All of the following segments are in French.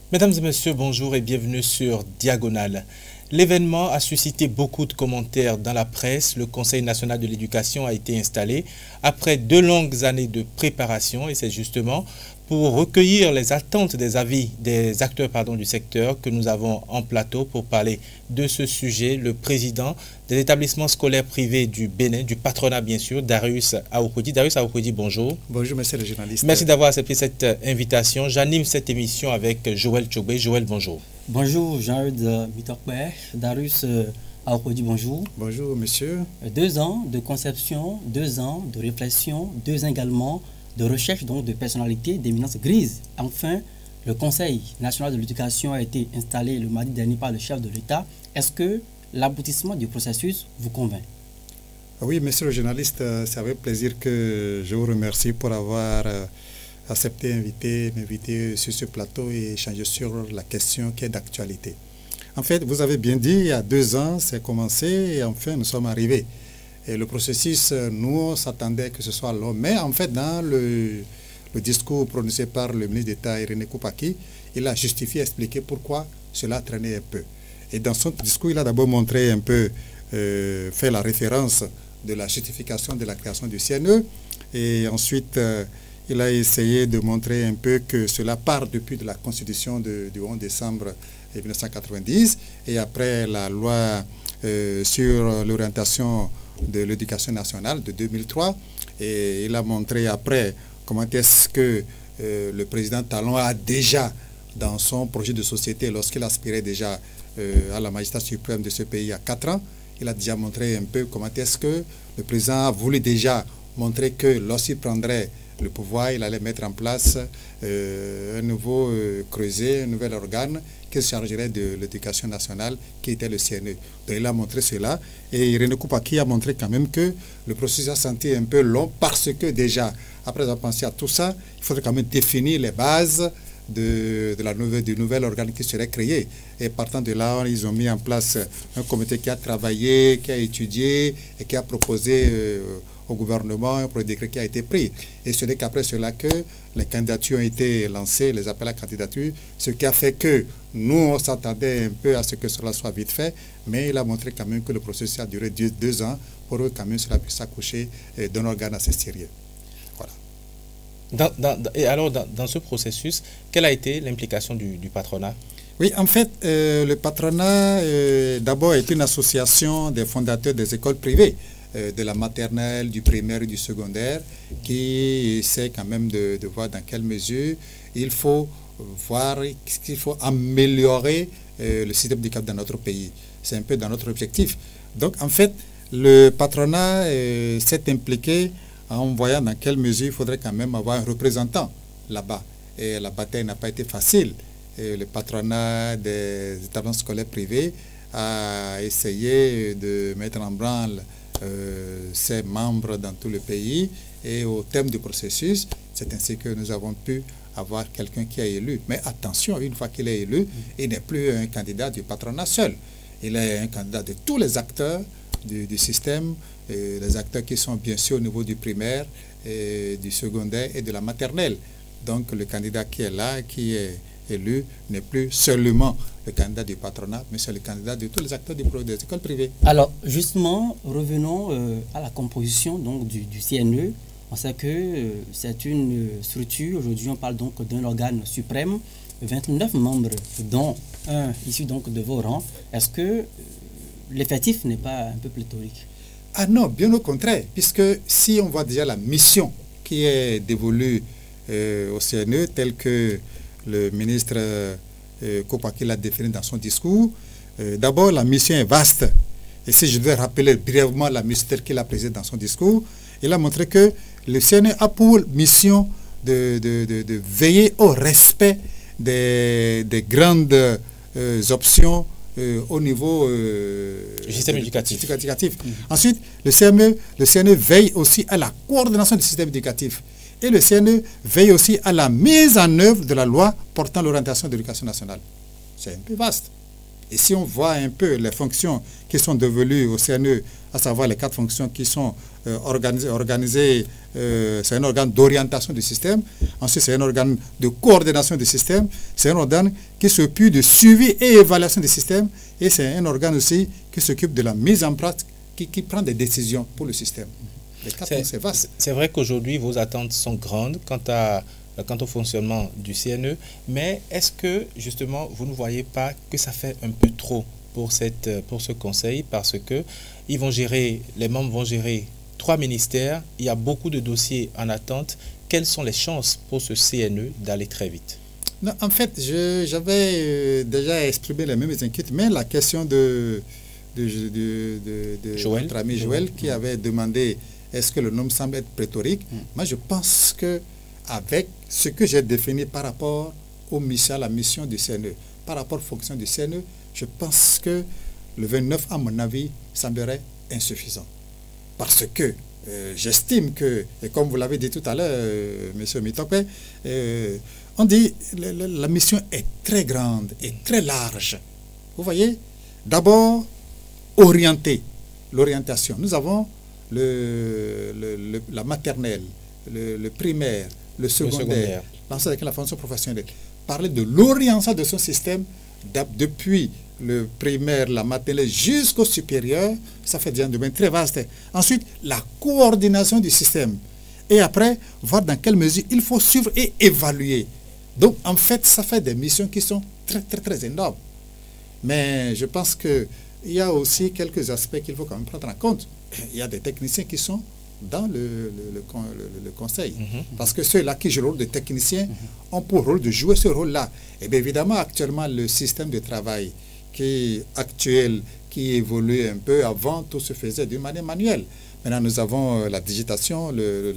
Mesdames et messieurs, bonjour et bienvenue sur Diagonale. L'événement a suscité beaucoup de commentaires dans la presse. Le Conseil national de l'éducation a été installé après 2 longues années de préparation et c'est justement pour recueillir les attentes des avis des acteurs du secteur que nous avons en plateau pour parler de ce sujet. Le président des établissements scolaires privés du Bénin, du patronat bien sûr, Darius Aoukoudi. Darius Aoukoudi, bonjour. Bonjour monsieur le journaliste. Merci d'avoir accepté cette invitation. J'anime cette émission avec Joël Tchobé. Joël, bonjour. Bonjour Jean-Eudes Mitokbe, Darius Aoukoudi, bonjour. Bonjour monsieur. 2 ans de conception, 2 ans de réflexion, 2 ans également de recherche donc de personnalités d'éminence grise. Enfin, le Conseil national de l'éducation a été installé le mardi dernier par le chef de l'État. Est-ce que l'aboutissement du processus vous convainc? Oui, monsieur le journaliste, c'est avec plaisir que je vous remercie pour avoir accepté m'inviter sur ce plateau et échanger sur la question qui est d'actualité. En fait, vous avez bien dit, il y a 2 ans, c'est commencé et enfin nous sommes arrivés. Et le processus, nous, on s'attendait que ce soit long. Mais en fait, dans le discours prononcé par le ministre d'État Irénée Koupaki, il a justifié, expliqué pourquoi cela traînait un peu. Et dans son discours, il a d'abord montré un peu, fait la référence de la justification de la création du CNE. Et ensuite, il a essayé de montrer un peu que cela part depuis de la Constitution du 11 décembre 1990 et après la loi sur l'orientation de l'éducation nationale de 2003. Et il a montré après comment est-ce que le président Talon a déjà, dans son projet de société, lorsqu'il aspirait déjà à la magistrature suprême de ce pays il y a 4 ans, il a déjà montré un peu comment est-ce que le président a voulu déjà montrer que lorsqu'il prendrait le pouvoir, il allait mettre en place un nouveau creuset, un nouvel organe qui se chargerait de l'éducation nationale, qui était le CNE. Donc il a montré cela. Et Irénée Koupaki a montré quand même que le processus a senti un peu long parce que déjà, après avoir pensé à tout ça, il faudrait quand même définir les bases du nouvel organe qui serait créé. Et partant de là, ils ont mis en place un comité qui a travaillé, qui a étudié et qui a proposé au gouvernement un projet de décret qui a été pris. Et ce n'est qu'après cela que les candidatures ont été lancées, les appels à candidature, ce qui a fait que nous, on s'attendait un peu à ce que cela soit vite fait, mais il a montré quand même que le processus a duré 2 ans pour que quand même cela puisse accoucher d'un organe assez sérieux. Voilà. Et alors, dans ce processus, quelle a été l'implication du patronat? Oui, en fait, le patronat, d'abord, est une association des fondateurs des écoles privées, de la maternelle, du primaire et du secondaire, qui essaie quand même de voir dans quelle mesure il faut voir qu'il faut améliorer le système éducatif dans notre pays. C'est un peu dans notre objectif. Donc, en fait, le patronat s'est impliqué en voyant dans quelle mesure il faudrait quand même avoir un représentant là-bas. Et la bataille n'a pas été facile. Et le patronat des établissements scolaires privés a essayé de mettre en branle ses membres dans tout le pays et au terme du processus, c'est ainsi que nous avons pu avoir quelqu'un qui est élu. Mais attention, une fois qu'il est élu, il n'est plus un candidat du patronat seul. Il est un candidat de tous les acteurs du système, les acteurs qui sont bien sûr au niveau du primaire, du secondaire et de la maternelle. Donc le candidat qui est là, qui est élu, n'est plus seulement le candidat du patronat, mais c'est le candidat de tous les acteurs des écoles privées. Alors, justement, revenons à la composition donc, du CNE. On sait que c'est une structure, aujourd'hui on parle donc d'un organe suprême, 29 membres, dont un issu donc de vos rangs. Est-ce que l'effectif n'est pas un peu pléthorique? Ah non, bien au contraire, puisque si on voit déjà la mission qui est dévolue au CNE, telle que le ministre Koupaki l'a défini dans son discours. D'abord, la mission est vaste. Et si je devais rappeler brièvement la mission telle qu'il a présentée dans son discours, il a montré que le CNE a pour mission de veiller au respect des grandes options au niveau du système éducatif. Ensuite, le CNE veille aussi à la coordination du système éducatif. Et le CNE veille aussi à la mise en œuvre de la loi portant l'orientation de l'éducation nationale. C'est un peu vaste. Et si on voit un peu les fonctions qui sont devenues au CNE, à savoir les 4 fonctions qui sont organisées, c'est un organe d'orientation du système, ensuite c'est un organe de coordination du système, c'est un organe qui s'occupe de suivi et évaluation du système, et c'est un organe aussi qui s'occupe de la mise en pratique, qui prend des décisions pour le système. C'est vaste. C'est vrai qu'aujourd'hui, vos attentes sont grandes quant au fonctionnement du CNE, mais est-ce que, justement, vous ne voyez pas que ça fait un peu trop pour ce conseil, parce que les membres vont gérer 3 ministères, il y a beaucoup de dossiers en attente. Quelles sont les chances pour ce CNE d'aller très vite? Non, en fait, j'avais déjà exprimé les mêmes inquiétudes, mais la question de notre ami Joël qui avait demandé est-ce que le nom semble être pléthorique. Moi, je pense que avec ce que j'ai défini par rapport au mission, à la mission du CNE, par rapport aux fonctions du CNE, je pense que le 29, à mon avis, semblerait insuffisant. Parce que j'estime que, et comme vous l'avez dit tout à l'heure, M. Mitokwe, on dit que la mission est très grande et très large. Vous voyez, d'abord, l'orientation. Nous avons la maternelle, le primaire, le secondaire, l'enseignement avec la formation professionnelle. Parler de l'orientation de son système depuis le primaire, la maternelle jusqu'au supérieur, ça fait déjà un domaine très vaste. Ensuite, la coordination du système. Et après, voir dans quelle mesure il faut suivre et évaluer. Donc, en fait, ça fait des missions qui sont très, très, très énormes. Mais je pense qu'il y a aussi quelques aspects qu'il faut quand même prendre en compte. Il y a des techniciens qui sont dans le conseil. Parce que ceux-là qui jouent le rôle de technicien ont pour rôle de jouer ce rôle-là. Et bien évidemment, actuellement, le système de travail qui est actuel, qui évolue un peu, avant, tout se faisait d'une manière manuelle. Maintenant, nous avons la digitation,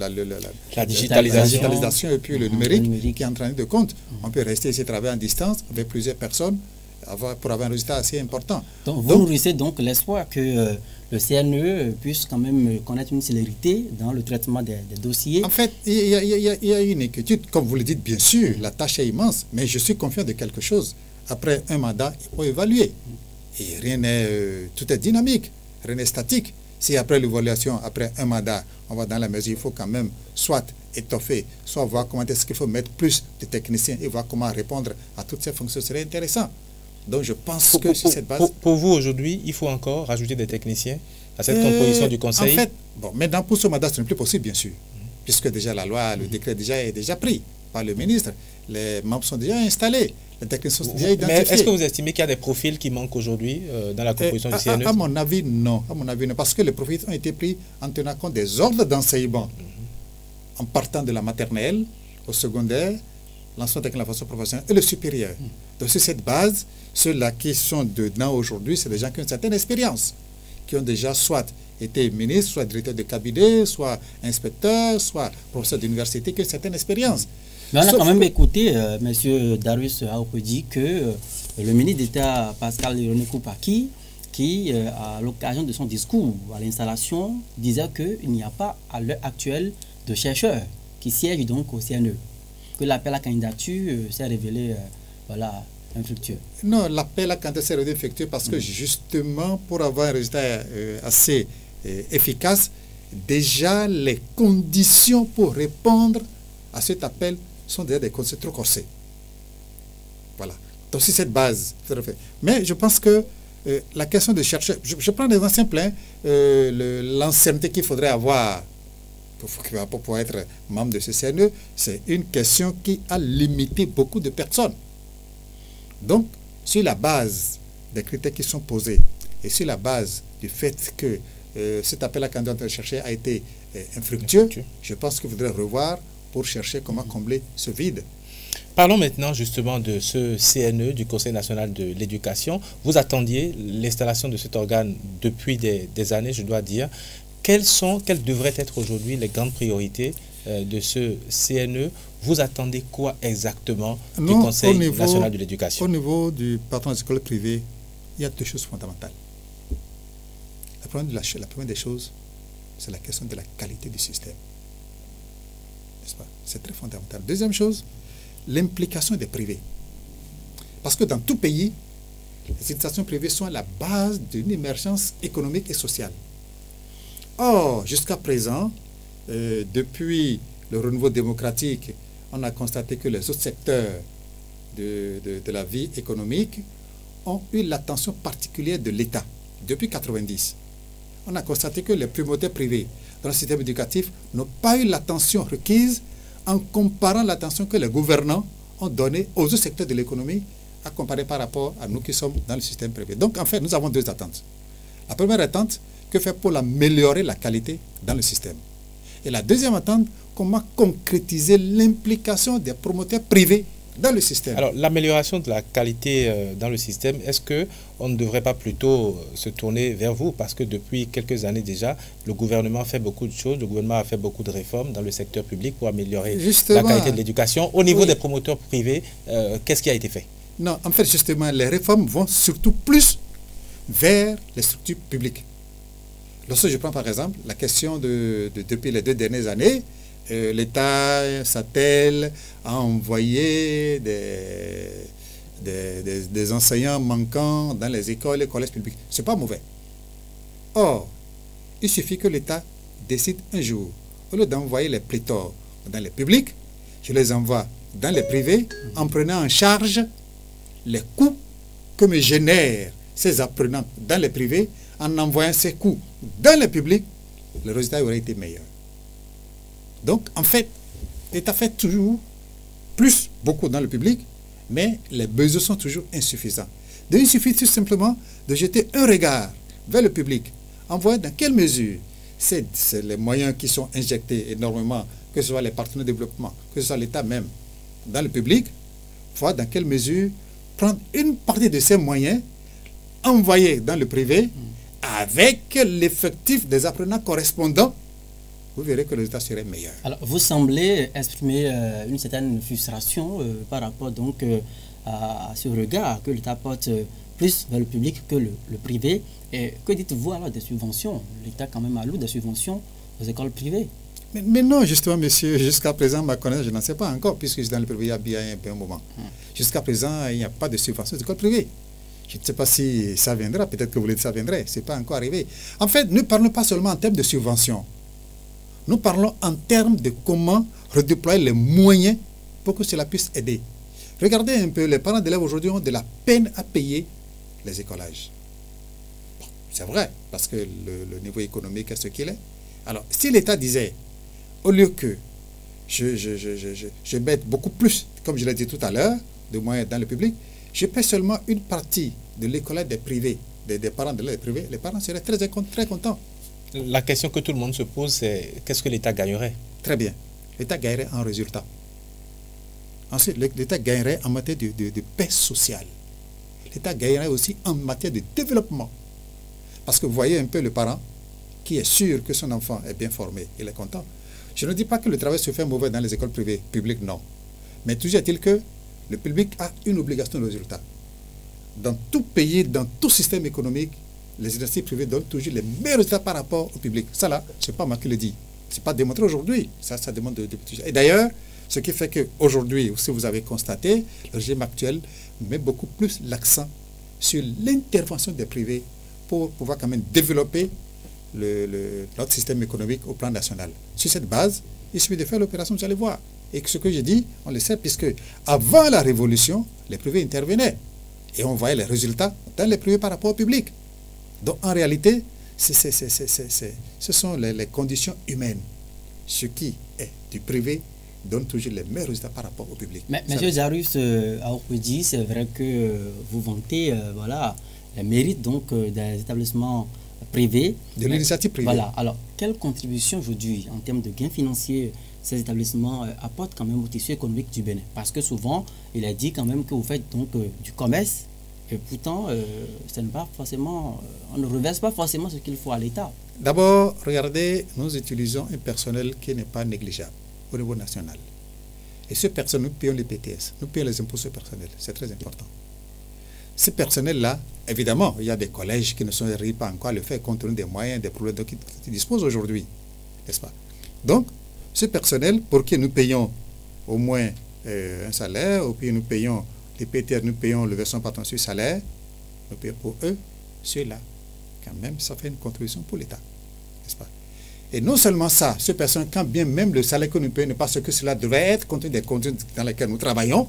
la digitalisation et puis le numérique qui est en train de compte. On peut rester ici travailler en distance avec plusieurs personnes pour avoir un résultat assez important. Donc, vous nourrissez donc l'espoir que le CNE puisse quand même connaître une célérité dans le traitement des dossiers. En fait, il y a une inquiétude. Comme vous le dites, bien sûr, la tâche est immense, mais je suis confiant de quelque chose. Après un mandat, il faut évaluer. Et rien n'est... tout est dynamique, rien n'est statique. Si après l'évaluation, après un mandat, on va dans la mesure, il faut quand même soit étoffer, soit voir comment est-ce qu'il faut mettre plus de techniciens et voir comment répondre à toutes ces fonctions, ce serait intéressant. Donc je pense que sur cette base... Pour vous, aujourd'hui, il faut encore rajouter des techniciens à cette composition du Conseil? En fait, maintenant pour ce mandat, ce n'est plus possible, bien sûr, puisque déjà la loi, le décret est déjà pris par le ministre, les membres sont déjà installés, les techniciens sont déjà identifiés. Mais est-ce que vous estimez qu'il y a des profils qui manquent aujourd'hui dans la composition du CNE? À mon avis, non. À mon avis, non, parce que les profils ont été pris en tenant compte des ordres d'enseignement, en partant de la maternelle au secondaire, l'enseignement avec la formation professionnelle et le supérieur. Donc sur cette base, ceux-là qui sont dedans aujourd'hui, c'est des gens qui ont une certaine expérience, qui ont déjà soit été ministres, soit directeur de cabinet, soit inspecteur, soit professeur d'université, qui ont une certaine expérience. Mais on a quand même écouté M. Darius Aoupedi que le ministre d'État Pascal Ironé Koupaki, qui, à l'occasion de son discours à l'installation, disait qu'il n'y a pas à l'heure actuelle de chercheurs qui siègent donc au CNE, que l'appel à candidature s'est révélé infructueux. Non, l'appel à candidature s'est révélé infructueux parce que justement, pour avoir un résultat assez efficace, déjà les conditions pour répondre à cet appel sont déjà des conditions trop corsées. Voilà. Donc c'est cette base. Mais je pense que la question de chercheurs, je prends des anciens pleins, l'ancienneté qu'il faudrait avoir pour pouvoir être membre de ce CNE, c'est une question qui a limité beaucoup de personnes. Donc, sur la base des critères qui sont posés et sur la base du fait que cet appel à candidature cherché a été infructueux, je pense qu'il faudrait revoir pour chercher comment combler ce vide. Parlons maintenant justement de ce CNE, du Conseil national de l'éducation. Vous attendiez l'installation de cet organe depuis des années, je dois dire. Quelles devraient être aujourd'hui les grandes priorités de ce CNE? Vous attendez quoi exactement du Conseil national de l'éducation? Au niveau du patron des écoles privées, il y a deux choses fondamentales. La première des choses, c'est la question de la qualité du système. N'est-ce pas? C'est très fondamental. Deuxième chose, l'implication des privés. Parce que dans tout pays, Les installations privées sont à la base d'une émergence économique et sociale. Or, jusqu'à présent, depuis le renouveau démocratique, on a constaté que les autres secteurs de la vie économique ont eu l'attention particulière de l'État depuis 1990. On a constaté que les primautés privées dans le système éducatif n'ont pas eu l'attention requise en comparant l'attention que les gouvernants ont donnée aux autres secteurs de l'économie à comparer par rapport à nous qui sommes dans le système privé. Donc, en fait, nous avons deux attentes. La première attente, que faire pour améliorer la qualité dans le système? Et la deuxième attente, comment concrétiser l'implication des promoteurs privés dans le système. Alors, l'amélioration de la qualité dans le système, est-ce qu'on ne devrait pas plutôt se tourner vers vous? Parce que depuis quelques années déjà, le gouvernement fait beaucoup de choses, le gouvernement a fait beaucoup de réformes dans le secteur public pour améliorer la qualité de l'éducation. Au niveau des promoteurs privés, qu'est-ce qui a été fait? Non, en fait, justement, les réformes vont surtout plus vers les structures publiques. Lorsque je prends par exemple la question depuis les 2 dernières années, l'État s'attelle à envoyer des enseignants manquants dans les écoles et collèges publics. Ce n'est pas mauvais. Or, il suffit que l'État décide un jour, au lieu d'envoyer les pléthores dans les publics, je les envoie dans les privés en prenant en charge les coûts que me génèrent ces apprenants dans les privés. En envoyant ces coûts dans les publics, le résultat aurait été meilleur. Donc, en fait, l'État fait toujours beaucoup dans le public, mais les besoins sont toujours insuffisants. Donc, il suffit tout simplement de jeter un regard vers le public, en voyant dans quelle mesure c'est les moyens qui sont injectés énormément, que ce soit les partenaires de développement, que ce soit l'État même, dans le public, voir dans quelle mesure prendre une partie de ces moyens, envoyer dans le privé, avec l'effectif des apprenants correspondants, vous verrez que le résultat serait meilleur. Alors, vous semblez exprimer une certaine frustration par rapport donc à ce regard que l'État porte plus vers le public que le privé. Et que dites-vous alors des subventions? L'État quand même alloue des subventions aux écoles privées. Mais non, justement, monsieur, jusqu'à présent, ma connaissance, je n'en sais pas encore, puisque je suis dans le privé il y a bien un moment. Jusqu'à présent, il n'y a pas de subvention aux écoles privées. Je ne sais pas si ça viendra, peut-être que vous voulez que ça viendrait, ce n'est pas encore arrivé. En fait, ne parlons pas seulement en termes de subventions. Nous parlons en termes de comment redéployer les moyens pour que cela puisse aider. Regardez un peu, les parents d'élèves aujourd'hui ont de la peine à payer les écolages. Bon, c'est vrai, parce que le niveau économique est ce qu'il est. Alors, si l'État disait, au lieu que je mette beaucoup plus, comme je l'ai dit tout à l'heure, de moyens dans le public, je paie seulement une partie de l'école des privés, des parents de l'élève privé, les parents seraient très contents. La question que tout le monde se pose, c'est qu'est-ce que l'État gagnerait? Très bien. L'État gagnerait en résultat. Ensuite, l'État gagnerait en matière de paix sociale. L'État gagnerait aussi en matière de développement. Parce que vous voyez un peu le parent qui est sûr que son enfant est bien formé, il est content. Je ne dis pas que le travail se fait mauvais dans les écoles privées, publiques, non. Mais toujours est-il que le public a une obligation de résultat. Dans tout pays, dans tout système économique, les industries privées donnent toujours les meilleurs résultats par rapport au public. Ça là, ce n'est pas moi qui le dis. Ce n'est pas démontré aujourd'hui. Ça demande de. Et d'ailleurs, ce qui fait qu'aujourd'hui, si vous avez constaté, le régime actuel met beaucoup plus l'accent sur l'intervention des privés pour pouvoir quand même développer notre système économique au plan national. Sur cette base, il suffit de faire l'opération, vous allez voir. Et ce que je dis, on le sait, puisque avant la Révolution, les privés intervenaient. Et on voyait les résultats dans les privés par rapport au public. Donc en réalité, ce sont les conditions humaines. Ce qui est du privé donne toujours les meilleurs résultats par rapport au public. Mais M. Jarus Aoukoudi, c'est vrai que vous vantez voilà, les mérites donc, des établissements privés. De l'initiative privée. Voilà. Alors, quelle contribution aujourd'hui en termes de gains financiers ces établissements apportent quand même au tissu économique du Bénin? Parce que souvent, il a dit quand même que vous faites donc du commerce. Et pourtant, on ne reverse pas forcément ce qu'il faut à l'État. D'abord, regardez, nous utilisons un personnel qui n'est pas négligeable au niveau national. Et ce personnel, nous payons les PTS, nous payons les impôts sur le personnel. C'est très important. Ce personnel-là, évidemment, il y a des collèges qui ne sont pas encore à le faire compte tenu des moyens, des problèmes dont ils disposent aujourd'hui. N'est-ce pas? Donc, ce personnel, pour qui nous payons au moins un salaire, ou puis nous payons les PTR, nous payons le versement par temps sur salaire, Mais pour eux, ceux-là, quand même, ça fait une contribution pour l'État, n'est-ce pas? Et non seulement ça, ces personnes, quand bien même le salaire que nous payons n'est pas ce que cela devrait être, compte tenu des conditions dans lesquelles nous travaillons,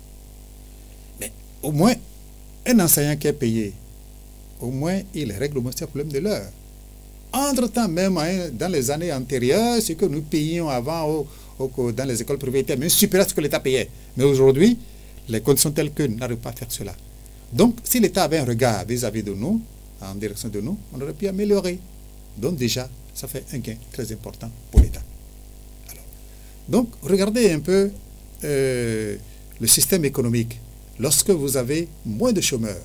mais au moins, un enseignant qui est payé, au moins, il règle ce problème de l'heure. Entre-temps, même dans les années antérieures, ce que nous payions avant dans les écoles privées était même supérieur à ce que l'État payait. Mais aujourd'hui, les conditions telles que nous n'arrivons pas à faire cela. Donc, si l'État avait un regard vis-à-vis de nous, en direction de nous, on aurait pu améliorer. Donc déjà, ça fait un gain très important pour l'État. Donc, regardez un peu le système économique. Lorsque vous avez moins de chômeurs,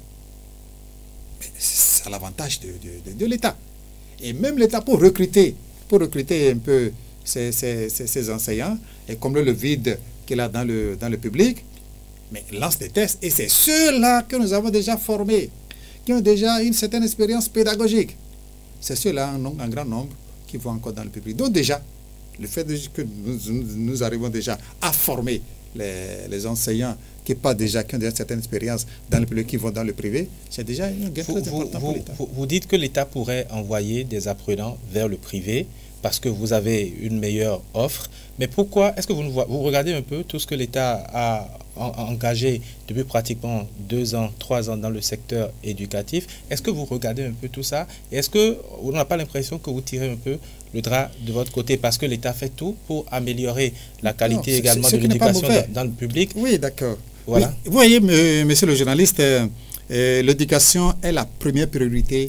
c'est à l'avantage de l'État. Et même l'État, pour recruter un peu ces enseignants, et combler le vide qu'il a dans le public, mais lance des tests. Et c'est ceux-là que nous avons déjà formés, qui ont déjà une certaine expérience pédagogique. C'est ceux-là, en grand nombre, qui vont encore dans le public. Donc déjà, le fait que nous arrivons déjà à former les enseignants qui ont déjà une certaine expérience dans le public, qui vont dans le privé, c'est déjà un gain très important pour l'État. Vous dites que l'État pourrait envoyer des apprenants vers le privé parce que vous avez une meilleure offre. Mais pourquoi est-ce que vous regardez un peu tout ce que l'État a engagé depuis pratiquement 2 ans, 3 ans dans le secteur éducatif? Est-ce que vous regardez un peu tout ça? Et est-ce que on n'a pas l'impression que vous tirez un peu le drap de votre côté parce que l'État fait tout pour améliorer la qualité également de l'éducation dans le public? Oui, d'accord. Voilà. Oui, vous voyez, monsieur le journaliste, l'éducation est la première priorité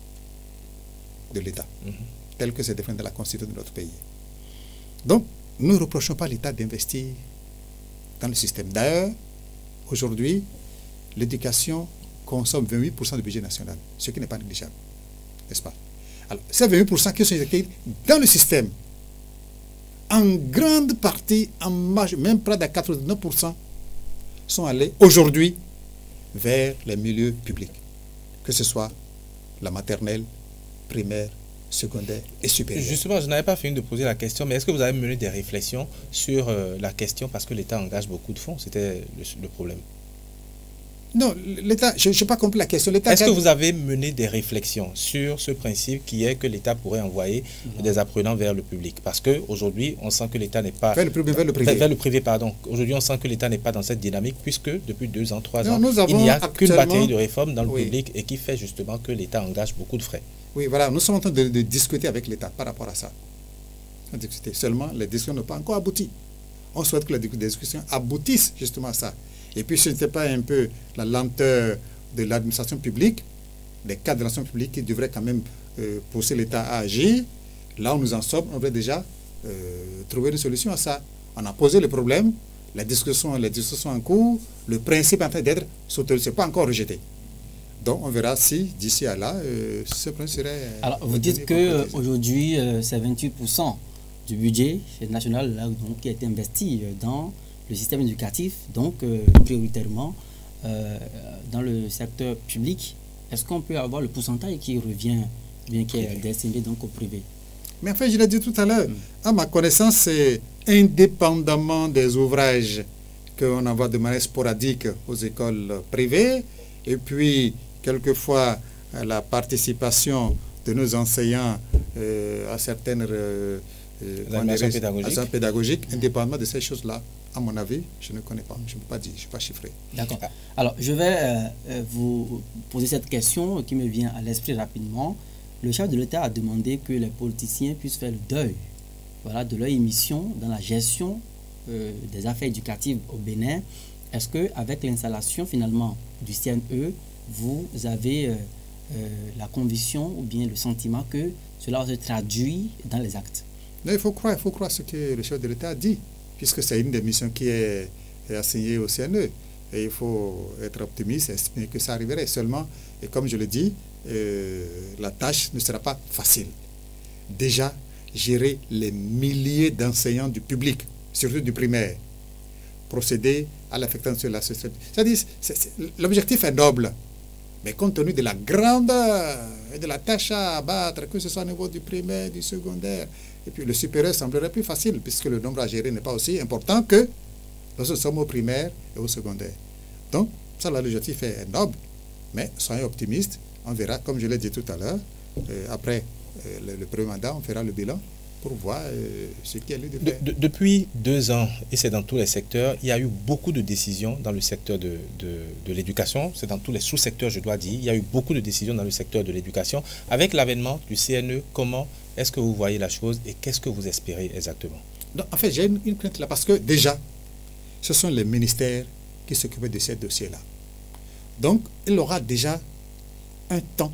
de l'État, telle que c'est défini dans la Constitution de notre pays. Donc, nous ne reprochons pas à l'État d'investir dans le système. D'ailleurs, aujourd'hui, l'éducation consomme 28% du budget national, ce qui n'est pas négligeable, n'est-ce pas? Alors, ces 28% qui sont injectés dans le système, en grande partie, même près de 89%, sont allés aujourd'hui vers les milieux publics, que ce soit la maternelle, primaire, secondaire et supérieure. Justement, je n'avais pas fini de poser la question, mais est-ce que vous avez mené des réflexions sur la question parce que l'État engage beaucoup de fonds? C'était le problème. Non, l'État, je n'ai pas compris la question. Est-ce que vous avez mené des réflexions sur ce principe qui est que l'État pourrait envoyer des apprenants vers le public? Parce qu'aujourd'hui, on sent que l'État n'est pas... Vers le privé. Vers le privé, pardon. Aujourd'hui, on sent que l'État n'est pas dans cette dynamique puisque depuis 2 ans, 3 ans, il n'y a qu'une batterie de réformes dans le public et qui fait justement que l'État engage beaucoup de frais. Oui, voilà, nous sommes en train de discuter avec l'État par rapport à ça. Seulement, les discussions n'ont pas encore abouti. On souhaite que les discussions aboutissent justement à ça. Et puis, ce n'était pas un peu la lenteur de l'administration publique, des cadres de l'administration publique qui devraient quand même pousser l'État à agir. Là où nous en sommes, on devrait déjà trouver une solution à ça. On a posé le problème, les discussions en cours, le principe est en train d'être soutenu, ce n'est pas encore rejeté. Donc, on verra si, d'ici à là, ce principe serait... Alors, vous dites qu'aujourd'hui, c'est 28% du budget national là, donc, qui a été investi dans le système éducatif, donc prioritairement dans le secteur public. Est-ce qu'on peut avoir le pourcentage qui revient, bien qui est destiné donc au privé? Mais enfin, je l'ai dit tout à l'heure, à ma connaissance, c'est indépendamment des ouvrages qu'on envoie de manière sporadique aux écoles privées, et puis quelquefois la participation de nos enseignants à certaines actions pédagogiques, indépendamment de ces choses-là. À mon avis, je ne connais pas, je ne peux pas dire, je ne suis pas chiffré. D'accord. Alors, je vais vous poser cette question qui me vient à l'esprit rapidement. Le chef de l'État a demandé que les politiciens puissent faire le deuil de leur émission dans la gestion des affaires éducatives au Bénin. Est-ce qu'avec l'installation finalement du CNE, vous avez la conviction ou bien le sentiment que cela va se traduire dans les actes? Non, il faut croire ce que le chef de l'État a dit, puisque c'est une des missions qui est assignée au CNE. Et il faut être optimiste et estimer que ça arriverait. Seulement, et comme je le dis, la tâche ne sera pas facile. Déjà, gérer les milliers d'enseignants du public, surtout du primaire, procéder à l'affectation de la société. C'est-à-dire, l'objectif est noble, mais compte tenu de la grandeur et de la tâche à abattre, que ce soit au niveau du primaire, du secondaire, et puis le supérieur semblerait plus facile, puisque le nombre à gérer n'est pas aussi important que lorsque nous sommes au primaire et au secondaire. Donc, ça, l'objectif est noble, Mais soyons optimistes, on verra, comme je l'ai dit tout à l'heure, après le premier mandat, on fera le bilan pour voir ce qu'il y a lieu de faire. Depuis 2 ans, et c'est dans tous les secteurs, il y a eu beaucoup de décisions dans le secteur de l'éducation. C'est dans tous les sous-secteurs, je dois dire. Il y a eu beaucoup de décisions dans le secteur de l'éducation. Avec l'avènement du CNE, comment est-ce que vous voyez la chose et qu'est-ce que vous espérez exactement? Donc, en fait, j'ai une crainte là, parce que déjà, ce sont les ministères qui s'occupent de ces dossiers-là. Donc, il aura déjà un temps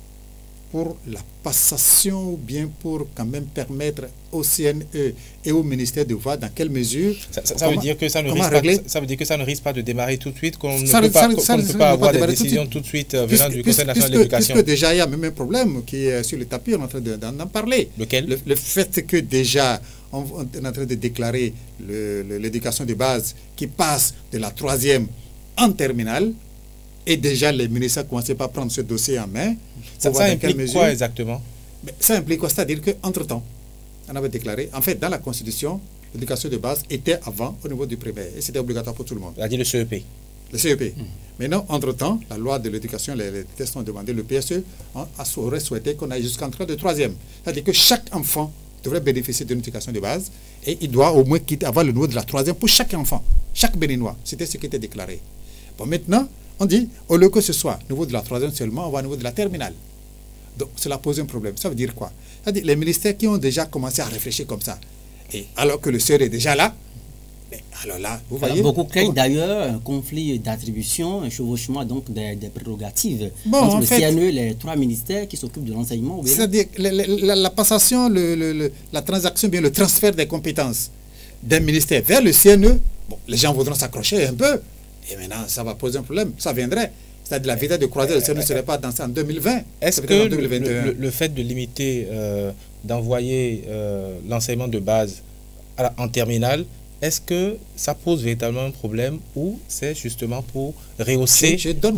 pour la passation ou bien pour quand même permettre au CNE et au ministère de voir dans quelle mesure... Ça veut dire que ça ne risque pas de démarrer tout de suite, qu'on ne peut pas avoir des décisions tout de suite venant du Conseil national de l'éducation. Puisque déjà il y a même un problème qui est sur le tapis, on est en train d'en parler. Lequel? Le fait que déjà on est en train de déclarer l'éducation de base qui passe de la 3e en terminale, et déjà les ministères commencent par prendre ce dossier en main. Ça implique quoi exactement? Ça implique quoi? C'est-à-dire qu'entre-temps, on avait déclaré, en fait, dans la Constitution, l'éducation de base était avant au niveau du primaire, et c'était obligatoire pour tout le monde. C'est-à-dire le CEP. Le CEP. Maintenant, entre-temps, la loi de l'éducation, les tests ont demandé, le PSE aurait souhaité qu'on aille jusqu'en train de 3e. C'est-à-dire que chaque enfant devrait bénéficier d'une éducation de base, et il doit au moins avoir le niveau de la 3e pour chaque enfant, chaque Béninois. C'était ce qui était déclaré. Bon, maintenant, on dit, au lieu que ce soit au niveau de la 3e seulement, on va au niveau de la terminale. Donc, cela pose un problème. Ça veut dire quoi? C'est-à-dire les ministères qui ont déjà commencé à réfléchir comme ça, et alors que le CER est déjà là, mais alors là, vous voyez... Beaucoup craignent d'ailleurs un conflit d'attribution, un chevauchement donc des prérogatives. Bon, entre en le fait, CNE, les 3 ministères qui s'occupent de l'enseignement. C'est-à-dire la passation, la transaction, bien le transfert des compétences d'un ministère vers le CNE, bon, les gens voudront s'accrocher un peu. Et maintenant, ça va poser un problème. Ça viendrait. C'est-à-dire la vitesse de croisière, ça ne serait pas en 2020. Est-ce que le fait de limiter, d'envoyer l'enseignement de base en terminale, est-ce que ça pose véritablement un problème ou c'est justement pour rehausser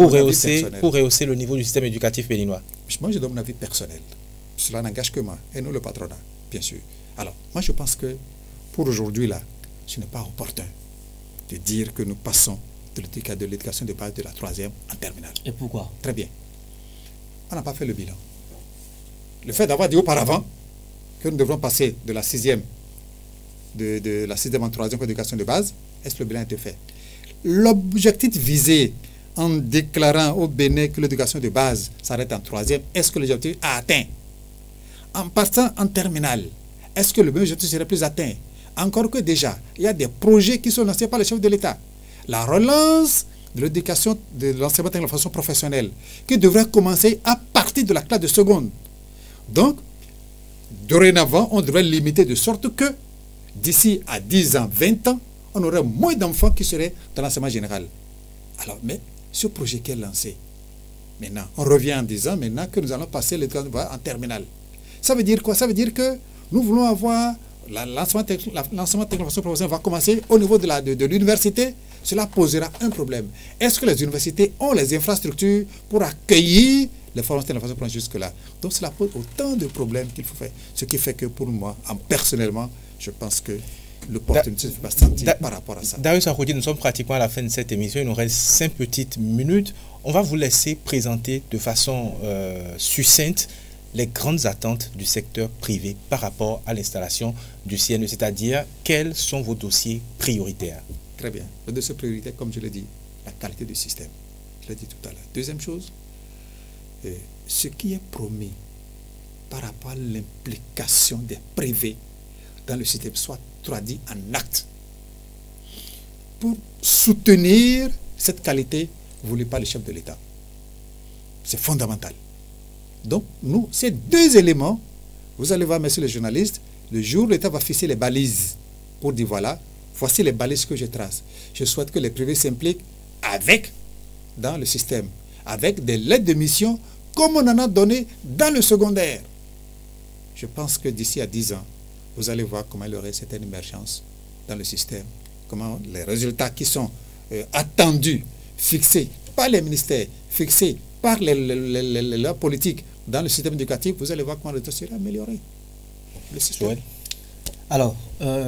le niveau du système éducatif béninois? Moi, je donne mon avis personnel. Cela n'engage que moi et nous le patronat, bien sûr. Alors, moi, je pense que pour aujourd'hui, là, ce n'est pas opportun de dire que nous passons de l'éducation de base de la 3e en terminale. Et pourquoi? Très bien. On n'a pas fait le bilan. Le fait d'avoir dit auparavant que nous devrons passer de la 6e de la 6e en 3e pour l'éducation de base, est-ce que le bilan a été fait? L'objectif visé en déclarant au Bénin que l'éducation de base s'arrête en 3e, est-ce que l'objectif a atteint? En passant en terminale, est-ce que le même objectif serait plus atteint? Encore que déjà, il y a des projets qui sont lancés par les chefs de l'État. La relance de l'éducation, de l'enseignement de la formation professionnelle, qui devrait commencer à partir de la classe de seconde. Donc, dorénavant, on devrait limiter de sorte que, d'ici à 10 ans, 20 ans, on aurait moins d'enfants qui seraient dans l'enseignement général. Alors, mais ce projet qui est lancé, maintenant, on revient en disant maintenant que nous allons passer l'éducation en terminale. Ça veut dire quoi? Ça veut dire que nous voulons avoir l'enseignement technique de la formation professionnelle va commencer au niveau de l'université. Cela posera un problème. Est-ce que les universités ont les infrastructures pour accueillir les formations de la formation professionnelle jusque-là? Donc cela pose autant de problèmes qu'il faut faire. Ce qui fait que pour moi, personnellement, je pense que l'opportunité ne fait pas sentir par rapport à ça. Darius Akhouti, nous sommes pratiquement à la fin de cette émission. Il nous reste 5 petites minutes. On va vous laisser présenter de façon succincte les grandes attentes du secteur privé par rapport à l'installation du CNE, c'est-à-dire quels sont vos dossiers prioritaires? Très bien. Le dossier prioritaire, comme je l'ai dit, la qualité du système. Je l'ai dit tout à l'heure. Deuxième chose, ce qui est promis par rapport à l'implication des privés dans le système soit traduit en actes. Pour soutenir cette qualité voulue par le chef de l'État. C'est fondamental. Donc, nous, ces 2 éléments, vous allez voir, messieurs les journalistes, le jour où l'État va fixer les balises pour dire voilà, voici les balises que je trace. Je souhaite que les privés s'impliquent dans le système, avec des lettres de mission, comme on en a donné dans le secondaire. Je pense que d'ici à 10 ans, vous allez voir comment il y aurait cette émergence dans le système, comment les résultats qui sont attendus, fixés par les ministères, fixés par leurs politiques dans le système éducatif, vous allez voir comment le dossier sera amélioré. Le système. Alors,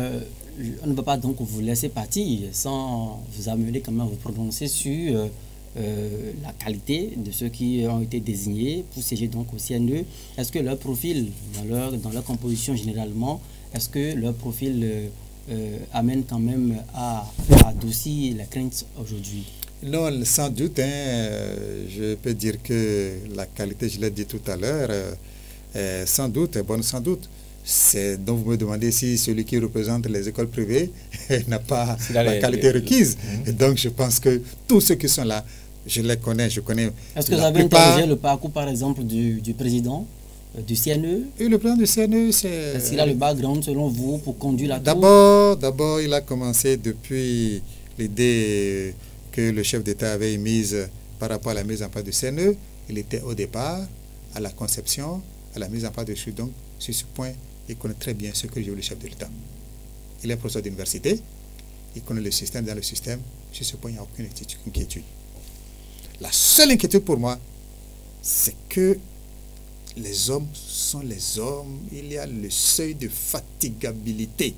on ne peut pas donc vous laisser partir sans vous amener quand même à vous prononcer sur la qualité de ceux qui ont été désignés pour siéger donc au CNE. Est-ce que leur profil, dans leur composition généralement, est-ce que leur profil amène quand même à adoucir la crainte aujourd'hui? Non, sans doute, je peux dire que la qualité, je l'ai dit tout à l'heure, sans doute, est bonne sans doute. C'est donc vous me demandez si celui qui représente les écoles privées n'a pas la qualité requise. Et donc je pense que tous ceux qui sont là, je les connais, je connais. Est-ce que vous avez interrogé le parcours par exemple du président du CNE? Et le président du CNE, c'est... Est-ce qu'il a le background selon vous pour conduire la tour? D'abord, il a commencé depuis l'idée que le chef d'État avait émise par rapport à la mise en place du CNE. Il était au départ, à la conception, à la mise en place dessus. Donc, sur ce point, il connaît très bien ce que dit le chef de l'État. Il est professeur d'université, il connaît le système. Dans le système, sur ce point, il n'y a aucune inquiétude. La seule inquiétude pour moi, c'est que les hommes sont les hommes. Il y a le seuil de fatigabilité.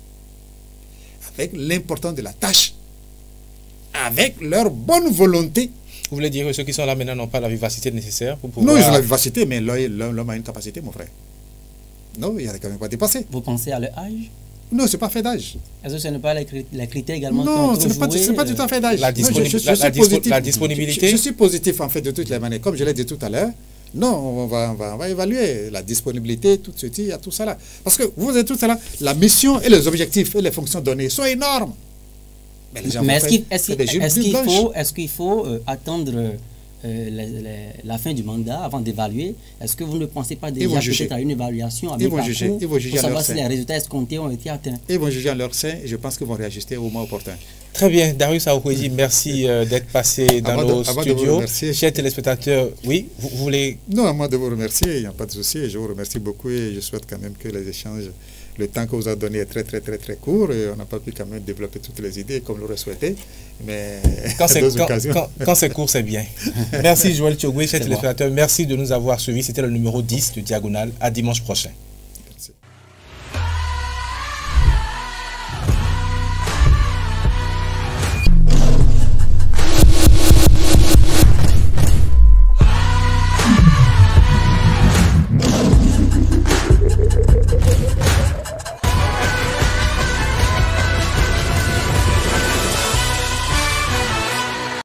Avec l'importance de la tâche, avec leur bonne volonté. Vous voulez dire que ceux qui sont là maintenant n'ont pas la vivacité nécessaire pour pouvoir... Non, ils ont la vivacité, mais l'homme a une capacité, mon frère. Non, il n'y a quand même pas dépassé. Vous pensez à leur âge? Non, ce n'est pas fait d'âge. Est-ce que ce n'est pas les critères également? Non, ce n'est pas tout à fait d'âge. La disponibilité? Je suis positif en fait de toutes les manières. Comme je l'ai dit tout à l'heure, non, on va évaluer la disponibilité, tout ceci, il y a tout ça là. Parce que vous avez tout ça là, la mission et les objectifs et les fonctions données sont énormes. Mais est-ce qu'il faut attendre la fin du mandat avant d'évaluer? Est-ce que vous ne pensez pas déjà peut-être à une évaluation avec ils vont juger pour savoir si les résultats escomptés ont été atteints? Ils vont juger en leur sein et je pense qu'ils vont réajuster au moment opportun. Très bien, Darius Aoukwezi, merci d'être passé dans nos studios. Chers téléspectateurs, oui, vous voulez... Non, à moi de vous remercier, il n'y a pas de souci. Je vous remercie beaucoup et je souhaite quand même que les échanges, le temps que vous avez donné est très court et on n'a pas pu quand même développer toutes les idées comme l'aurait souhaité. Mais quand c'est court, c'est bien. Merci Joël Thiogoué, chers téléspectateurs. Merci de nous avoir suivis. C'était le numéro 10 de Diagonale. À dimanche prochain.